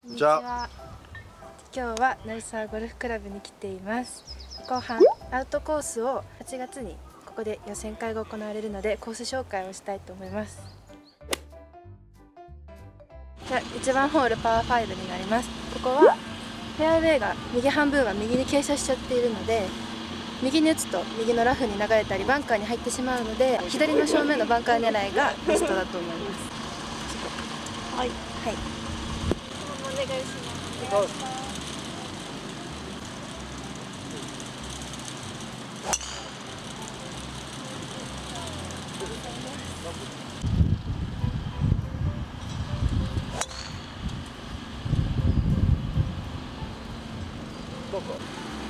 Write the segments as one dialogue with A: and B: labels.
A: じゃあ今日は成沢ゴルフクラブに来ています。後半アウトコースを8月にここで予選会が行われるのでコース紹介をしたいと思います。じゃあ1番ホールパー5になります。ここはフェアウェイが右半分は右に傾斜しちゃっているので、右に打つと右のラフに流れたりバンカーに入ってしまうので、左の正面のバンカー狙いがベストだと思います。はい、はい、お願いします。どうぞ。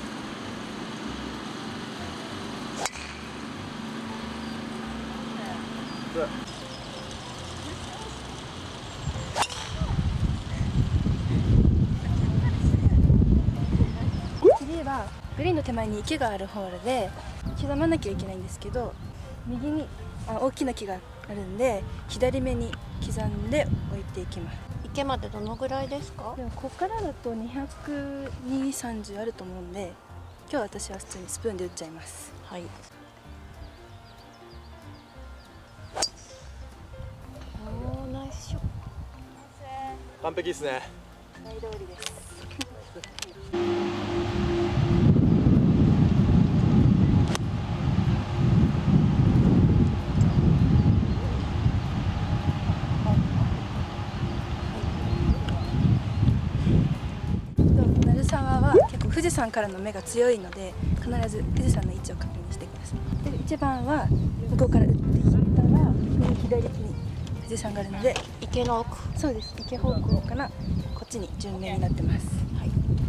A: 次はグリーンの手前に池があるホールで刻まなきゃいけないんですけど、右に大きな木があるんで左目に刻んで置いていきます。
B: 池までどのぐらいですか？
A: でもここからだと220、30あると思うんで、今日私は普通にスプーンで打っちゃいます。
B: はい。おー、ナイスショット。
C: 完璧ですね。
A: 大通りです。鳴沢は結構富士山からの目が強いので、必ず富士山の位置を確認してください。で1番は向こうから打っていったら左に富士山があるので、
B: 池の奥。
A: そうです、池方向からこっちに順目になってます。はい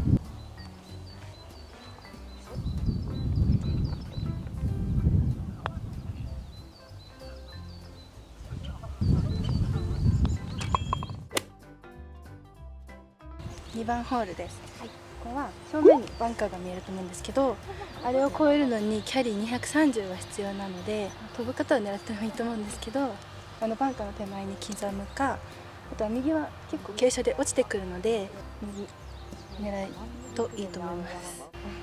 A: 。2番ホールです。はい、ここは正面にバンカーが見えると思うんですけど、あれを越えるのにキャリー230が必要なので、飛ぶ方を狙ってもいいと思うんですけど、バンカーの手前に刻むか、あとは右は結構傾斜で落ちてくるので右狙いといいと思います。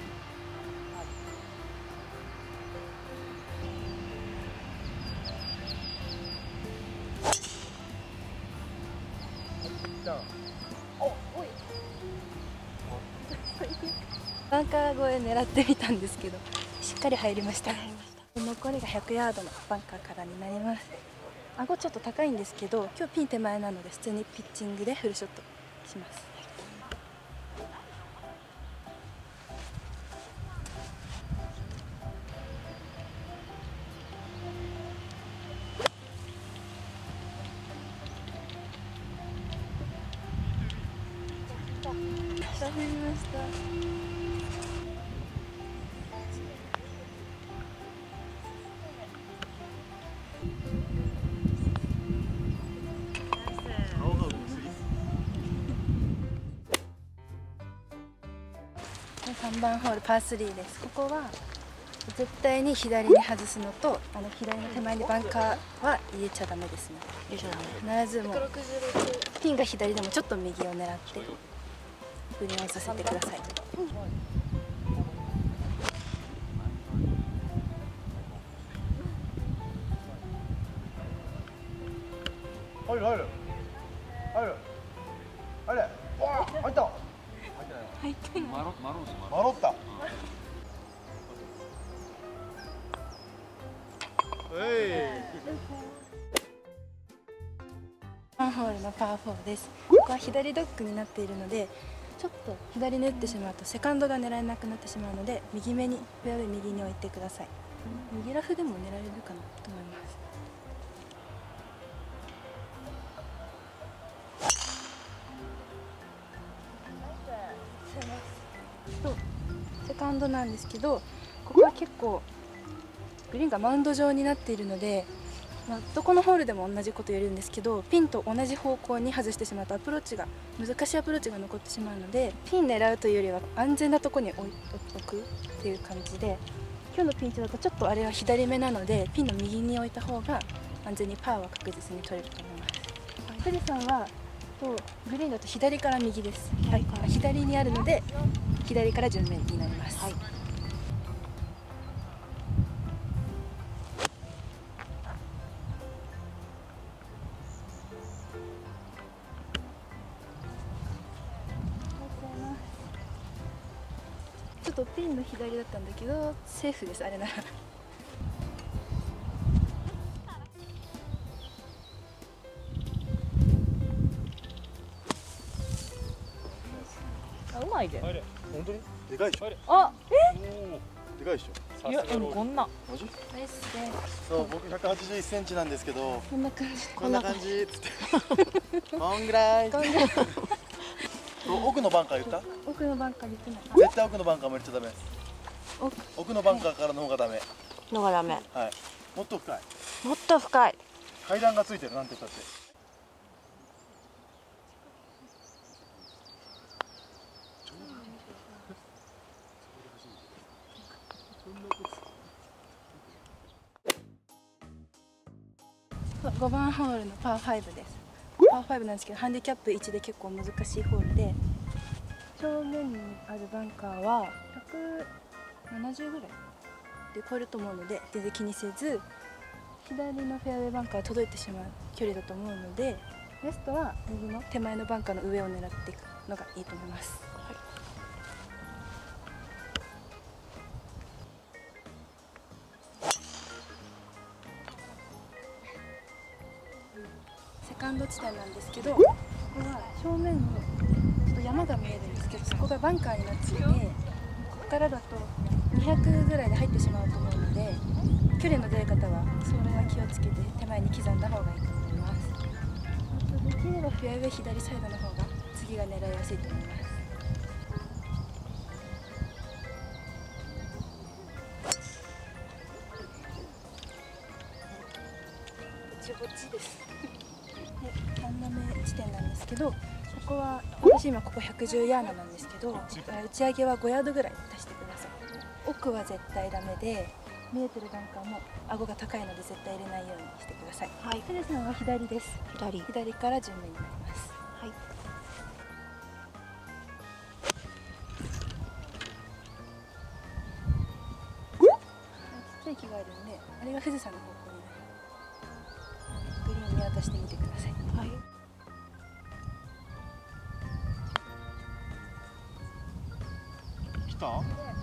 A: バンカー越え狙ってみたんですけどしっかり入りました。残りが100ヤードのバンカーからになります。顎ちょっと高いんですけど、今日ピン手前なので普通にピッチングでフルショットします。食べました。3番ホールパー3です。ここは絶対に左に外すのと、左の手前にバンカーは入れちゃダメですね。必ずもうピンが左でもちょっと右を狙ってグリーンをさせてください。
C: 入る入る入るあれ、わあ入った。
A: 入ってない。
C: マロッタ。
A: 1ホールのパー4です。ここは左ドッグになっているので、ちょっと左に打ってしまうとセカンドが狙えなくなってしまうので、右目にフェアウェイ右に置いてください。右ラフでも狙えるかなと思います。セカンドなんですけど、ここは結構グリーンがマウンド状になっているので、どこのホールでも同じこと言えるんですけど、ピンと同じ方向に外してしまうと難しいアプローチが残ってしまうので、ピン狙うというよりは安全なところに置くっていう感じで、今日のピンチだとちょっとあれは左目なのでピンの右に置いた方が安全にパーは確実に取れると思います。富士山はグリーンだと左から右です。
B: 左から
A: はい、左にあるので左から順面になります。
B: はい。
A: ちょっとピンの左だったんだけどセーフです、あれなら。
D: あ、うまいで。
C: 本当にでかいでしょ。
D: あ、
C: でかいでしょ。
D: いや、でもこんな。
C: マジ？
A: ナイスです。
C: そう、僕181センチなんですけど、
A: こんな感じ。
C: こんな感じっつってこんぐらい。奥のバンカー言った？
A: 奥のバンカー言ってない。
C: 絶対奥のバンカーも言っちゃダメ。
A: 奥。
C: 奥のバンカーからの方がダメ。
B: のがダメ。
C: はい。もっと深い。
B: もっと深い。
C: 階段がついてる、なんて言ったって。
A: 5番ホールのパー5です。パー5なんですけど、ハンディキャップ1で結構難しいホールで、正面にあるバンカーは170ぐらいで超えると思うので、全然気にせず左のフェアウェイバンカー届いてしまう距離だと思うので、ベストは右の手前のバンカーの上を狙っていくのがいいと思います。セカンド地点なんですけど、ここは正面にちょっと山が見えるんですけど、そこがバンカーになっていて、ここからだと200ぐらいで入ってしまうと思うので、距離の出る方はそれは気をつけて手前に刻んだ方がいいと思います。あとできればフェアウェイ左サイドの方が次が狙いやすいと思います。ぼちぼちです。で、3打目地点なんですけど、ここは私今ここ110ヤードなんですけど、打ち上げは5ヤードぐらい出してください。奥は絶対ダメで、見えてるバンカーも顎が高いので絶対入れないようにしてください。
B: はい。
A: テレさんは左です。
B: 左。
A: 左から順目になります。
B: はい。
A: ちっちゃい木があるんで、あれが富士山の方向になります。グリーン見渡してみてください。
B: はい。
C: 来た？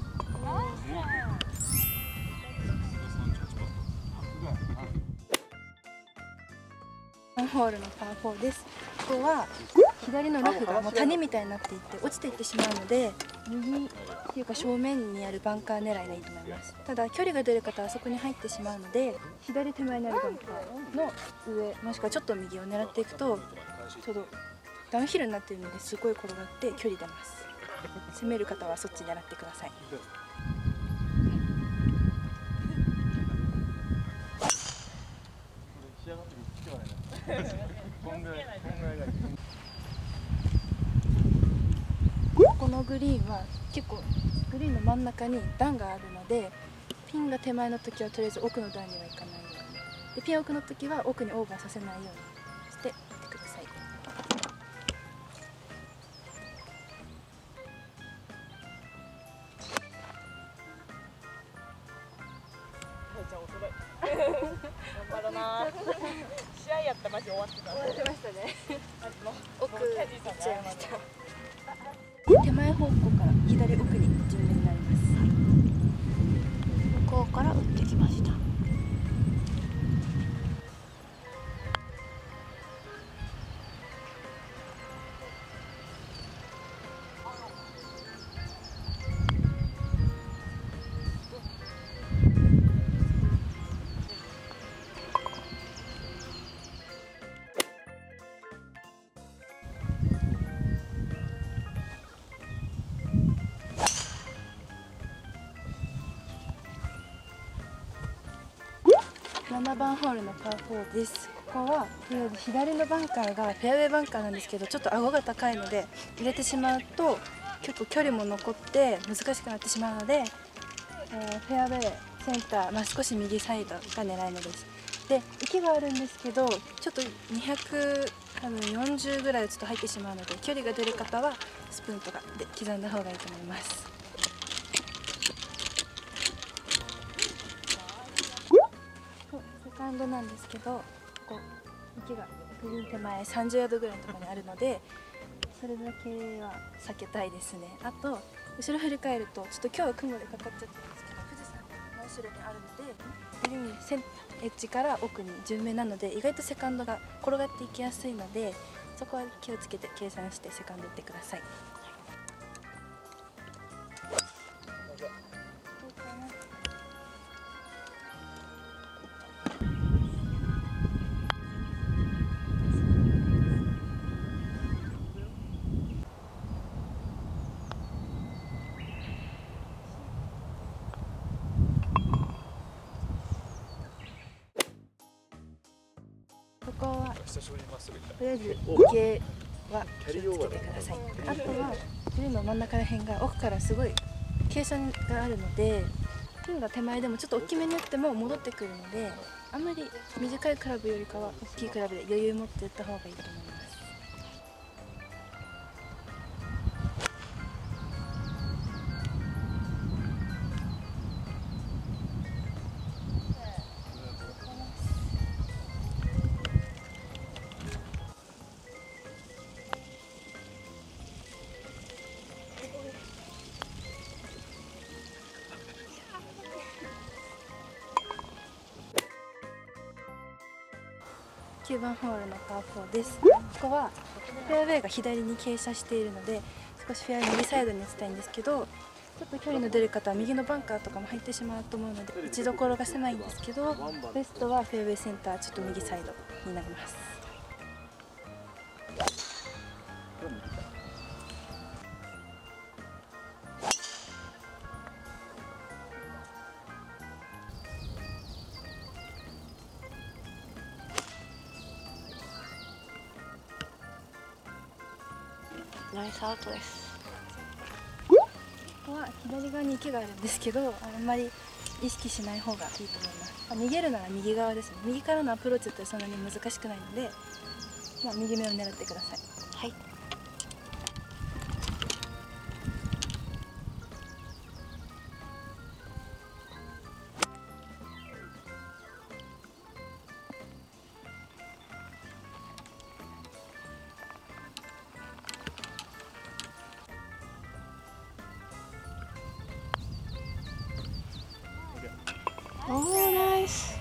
A: 4ホールのパー4です。ここは左のラフがもう谷みたいになっていて落ちていってしまうので、右っていうか正面にあるバンカー狙いがいいと思います。ただ距離が出る方はそこに入ってしまうので、左手前にあるバンカーの上もしくはちょっと右を狙っていくと、ちょうどダウンヒルになっているのですごい転がって距離出ます。攻める方はそっち狙ってください。このグリーンは結構グリーンの真ん中に段があるので、ピンが手前の時はとりあえず奥の段には行かないように、でピン奥の時は奥にオーバーさせないようにしていってください。
D: 頑張ろな。試合やったマジ終わってた。
A: 終わってましたね。奥
D: キ
A: 行っ
D: ャディーさん
A: ちゃいました。手前方向から左奥に順目になります。
B: 向こうから打ってきました。
A: 7番ホールのパー4です。ここはとりあえず左のバンカーがフェアウェイバンカーなんですけど、ちょっと顎が高いので入れてしまうと結構距離も残って難しくなってしまうので、フェアウェイセンター、少し右サイドが狙い目です。で池があるんですけど、ちょっと200 多分40ぐらい打つと入ってしまうので、距離が出る方はスプーンとかで刻んだ方がいいと思います。セカンドなんですけど、ここ池がグリーン手前30ヤードぐらいのところにあるので、それだけは避けたいですね。あと後ろ振り返ると、ちょっと今日は雲でかかっちゃったんですけど、富士山の後ろにあるので、グリーンエッジから奥に順目なので、意外とセカンドが転がっていきやすいので、そこは気をつけて計算してセカンド打ってください。ここはとりあえず池は気をつけてください。あとはグリーンの真ん中ら辺が奥からすごい傾斜があるので、ピンが手前でもちょっと大きめに打っても戻ってくるので、あんまり短いクラブよりかは大きいクラブで余裕持って打った方がいいと思います。9番ホールのパー4です。ここはフェアウェイが左に傾斜しているので、少しフェアウェイ右サイドに打ちたいんですけど、ちょっと距離の出る方は右のバンカーとかも入ってしまうと思うので、打ちどころが狭いんですけど、ベストはフェアウェイセンターちょっと右サイドになります。
B: ナイスアウトです。
A: ここは左側に池があるんですけど、あんまり意識しない方がいいと思います。逃げるなら右側ですね。右からのアプローチってそんなに難しくないので、右目を狙ってください。
B: はい。おー、ナイス。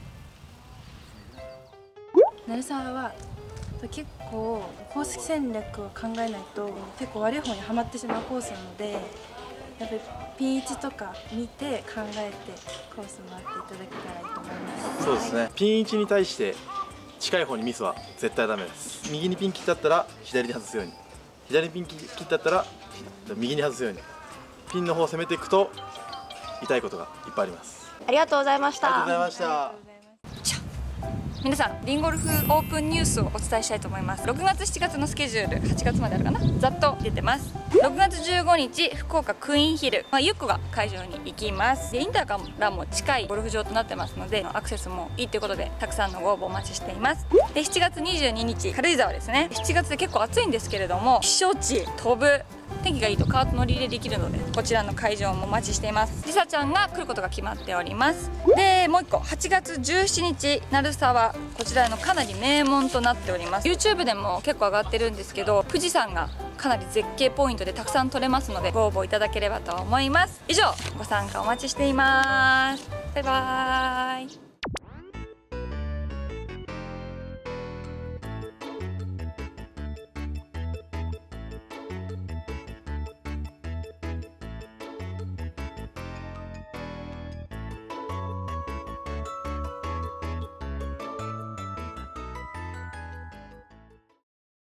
A: 鳴沢は結構コース戦略を考えないと結構悪い方にはまってしまうコースなので、やっぱりピン位置とか見て考えてコース回っていただけたらいいと思います。
E: そうですね、ピン位置に対して近い方にミスは絶対ダメです。右にピン切ってあったら左に外すように、左にピン切ってあったら右に外すように、ピンの方を攻めていくと痛いことがいっぱいあります。
B: ありがとうございまし
E: ありがとう
B: た。
E: ございました。
D: 皆さん、リンゴルフオープンニュースをお伝えしたいと思います。6月7月のスケジュール、8月まであるかな、ざっと出てます。6月15日福岡クイーンヒル、ゆっこが会場に行きます。でインターからも近いゴルフ場となってますので、アクセスもいいということでたくさんのご応募お待ちしています。で7月22日軽井沢ですね。7月で結構暑いんですけれども、避暑地飛ぶ、天気がいいとカート乗り入れできるので、こちらの会場もお待ちしています。りさちゃんが来ることが決まっております。でもう1個、8月17日鳴沢、こちらのかなり名門となっております。 YouTube でも結構上がってるんですけど、富士山がかなり絶景ポイントでたくさん撮れますので、ご応募いただければと思います。以上、ご参加お待ちしています。バイバーイ。